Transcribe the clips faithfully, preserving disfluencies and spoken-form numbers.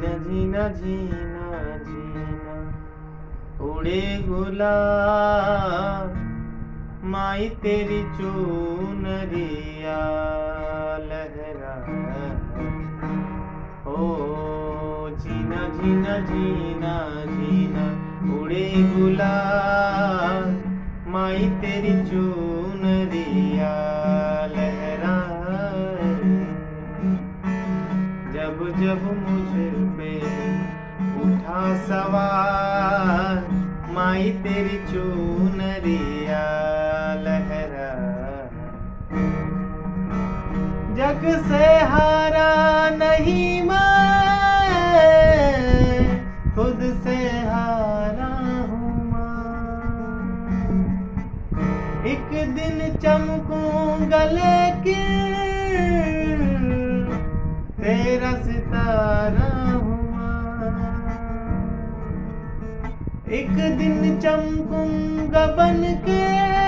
जीना जीना जीना जीना उड़े गुलाब माई तेरी चूनरिया लहरा ओ जीना जीना जीना जीना उड़े गुलाब माई तेरी चूनरिया लहरा जब जब मुझ पे उठा सवार माई तेरी चूनरिया लहरा जग से हारा नहीं मैं खुद से हारा हूँ माँ एक दिन चमकूंगा लेकिन तेरा सितारा हूँ एक दिन चमकूंगा बन के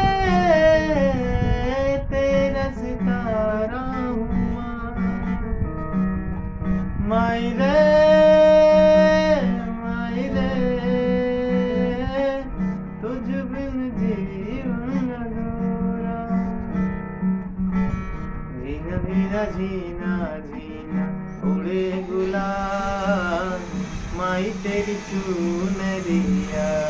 तेरा सितारा हूँ माई रे माई रे तुझ बिन जीवन अधूरा जीना जीना जीना जीना उड़े गुलाब माई तेरी चूनरिया